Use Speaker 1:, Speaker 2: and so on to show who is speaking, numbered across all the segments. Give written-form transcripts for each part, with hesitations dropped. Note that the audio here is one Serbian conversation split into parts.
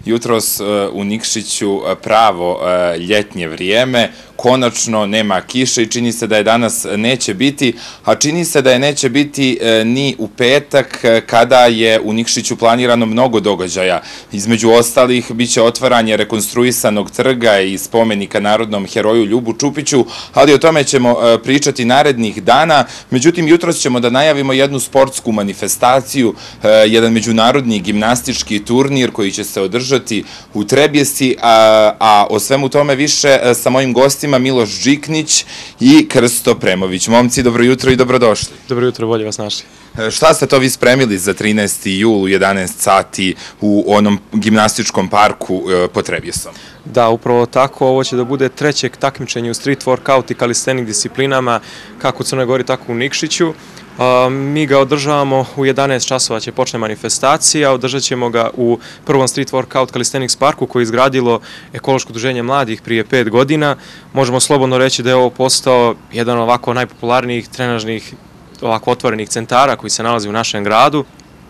Speaker 1: jutros u Nikšiću pravo ljetnje vrijeme, konačno nema kiše i čini se da je danas neće biti, a čini se da je neće biti ni u petak kada je u Nikšiću planirano mnogo događaja. Između ostalih biće otvaranje rekonstruisanog trga i spomenika narodnom heroju Ljubu Čupiću, ali o tome ćemo pričati narednih dana. Međutim, jutros ćemo da najavimo jednu sportsku manifestaciju, jedan međunarodni gimnastički turnir koji će se održati u Trebjesci, a o svemu tome više sa mojim gostima Miloš Điknić i Krsto Premović. Momci, dobro jutro i dobrodošli.
Speaker 2: Dobro jutro, bolje vas našli.
Speaker 1: Šta ste to vi spremili za 13. jul u 11 sati u onom gimnastičkom parku pod Trebjesom?
Speaker 2: Da, upravo tako. Ovo će da bude treće takmičenje u street workout i calisthenic disciplinama kako u Crnoj Gori, tako u Nikšiću. Mi ga održavamo u 11 časova će počne manifestacija, održat ćemo ga u prvom street workout calisthenics parku koji je izgradilo Ekološko udruženje mladih prije 5 godina. Možemo slobodno reći da je ovo postao jedan ovako najpopularnijih trenažnih ovako otvorenih centara koji se nalazi u našem gradu.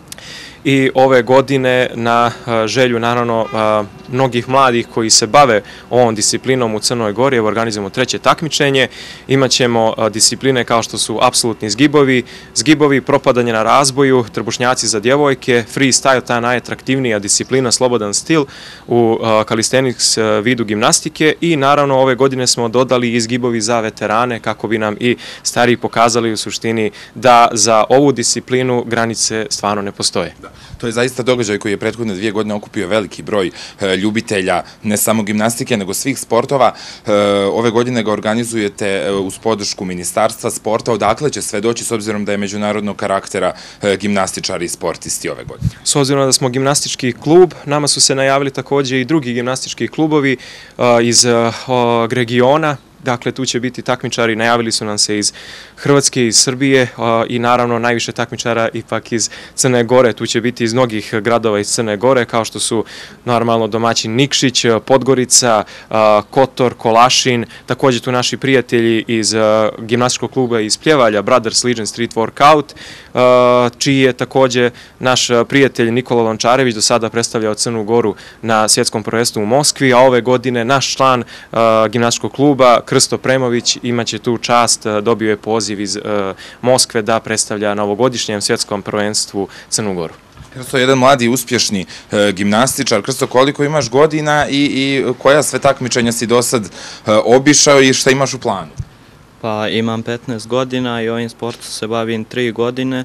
Speaker 2: I ove godine na želju naravno mnogih mladih koji se bave ovom disciplinom u Crnoj Gori, organizujemo treće takmičenje. Imaćemo discipline kao što su apsolutni zgibovi, propadanje na razboju, trbušnjaci za djevojke, freestyle, ta najatraktivnija disciplina, slobodan stil u calisthenics vidu gimnastike i naravno ove godine smo dodali i zgibovi za veterane kako bi nam i stariji pokazali u suštini da za ovu disciplinu granice stvarno ne postoje.
Speaker 1: To je zaista događaj koji je prethodne 2 godine okupio veliki broj ljubitelja, ne samo gimnastike, nego svih sportova. Ove godine ga organizujete uz podršku Ministarstva sporta. Odakle će sve doći, s obzirom da je međunarodnog karaktera gimnastičari i sportisti ove godine?
Speaker 2: S obzirom da smo gimnastički klub, nama su se najavili također i drugi gimnastički klubovi iz regiona. Dakle, tu će biti takmičari, najavili su nam se iz Hrvatske, iz Srbije i naravno najviše takmičara ipak iz Crne Gore. Tu će biti iz mnogih gradova iz Crne Gore, kao što su normalno domaćin Nikšić, Podgorica, Kotor, Kolašin, također tu naši prijatelji iz gimnastičkog kluba iz Pljevalja, Brothers Legion Street Workout, čiji je također naš prijatelj Nikola Lončarević do sada predstavljao Crnu Goru na svjetskom prvenstvu u Moskvi, a ove godine naš član gimnastičkog kluba Krsto Premović imaće tu čast, dobio je poziv iz Moskve da predstavlja na ovogodišnjem svjetskom prvenstvu Crnu Goru.
Speaker 1: Krsto je jedan mladi i uspješni gimnastičar. Krsto, koliko imaš godina i koja sve takmičenja si do sad obišao i šta imaš u planu?
Speaker 3: Pa imam 15 godina i ovim sportom se bavim 3 godine.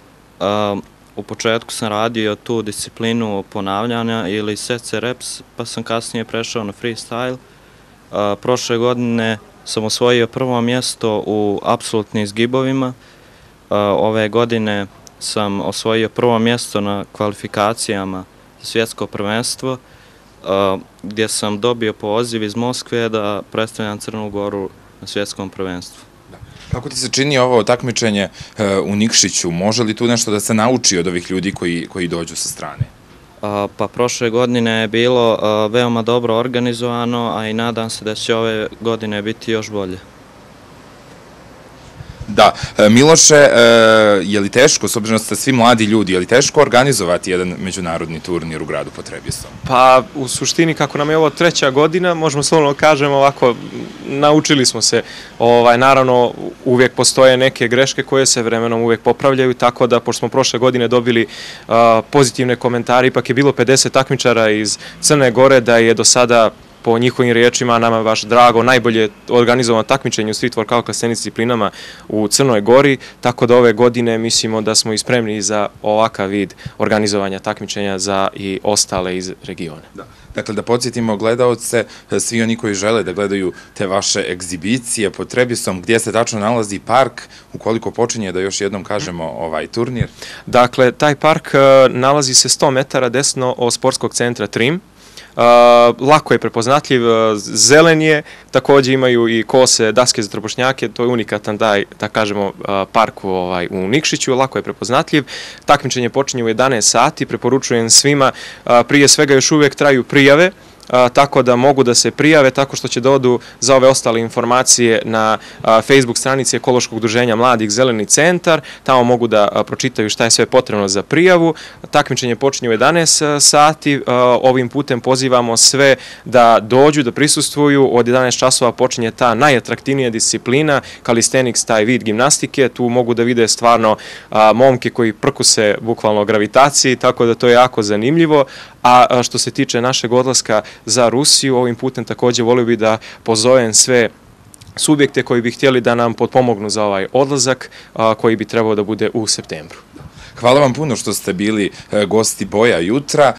Speaker 3: U početku sam radio tu disciplinu ponavljanja ili sets reps, pa sam kasnije prešao na freestyle. Prošle godine sam osvojio prvo mjesto u apsolutnim zgibovima. Ove godine sam osvojio prvo mjesto na kvalifikacijama za svjetsko prvenstvo, gdje sam dobio poziv iz Moskve da predstavljam Crnu Goru na svjetskom prvenstvu.
Speaker 1: Kako ti se čini ovo takmičenje u Nikšiću? Može li tu nešto da se nauči od ovih ljudi koji dođu sa strane?
Speaker 3: Pa prošle godine je bilo veoma dobro organizovano, a i nadam se da će ove godine biti još bolje.
Speaker 1: Da, Miloše, je li teško, s obzirom da ste svi mladi ljudi, je li teško organizovati jedan međunarodni turnir u gradu pod Trebjesom?
Speaker 2: Pa u suštini kako nam je ovo 3. godina, možemo slobodno kažemo ovako, naučili smo se. Naravno, uvijek postoje neke greške koje se vremenom uvijek popravljaju, tako da pošto smo prošle godine dobili pozitivne komentare, ipak je bilo 50 takmičara iz Crne Gore, da je do sada po njihovim riječima, nama je baš drago, najbolje organizovano takmičenje u street workout calisthenics disciplinama u Crnoj Gori, tako da ove godine mislimo da smo i spremni za ovakav vid organizovanja takmičenja za i ostale iz regiona.
Speaker 1: Dakle, da podsjetimo gledaoce, svi oni koji žele da gledaju te vaše egzibicije pod Trebjesom, gdje se tačno nalazi park, ukoliko počinje da još jednom kažemo ovaj turnir?
Speaker 2: Dakle, taj park nalazi se 100 metara desno od sportskog centra Trim. Lako je prepoznatljiv, zelen je, također imaju i kose, daske za trbušnjake, to je unikatan da kažemo park u Nikšiću, lako je prepoznatljiv. Takmičenje počinje u 11 sati, preporučujem svima, prije svega još uvijek traju prijave, tako da mogu da se prijave tako što će da odu za ove ostale informacije na Facebook stranici Ekološkog udruženja mladih Zeleni centar, tamo mogu da pročitaju šta je sve potrebno za prijavu. Takmičenje počinje u 11 sati, ovim putem pozivamo sve da dođu, da prisustvuju, od 11 časova počinje ta najatraktivnija disciplina, calisthenics, taj vid gimnastike, tu mogu da vide stvarno momke koji prkuse bukvalno gravitaciji, tako da to je jako zanimljivo. A što se tiče našeg odlaska za Rusiju, ovim putem također volio bih da pozovem sve subjekte koji bi htjeli da nam potpomognu za ovaj odlazak koji bi trebao da bude u septembru.
Speaker 1: Hvala vam puno što ste bili gosti Boja jutra.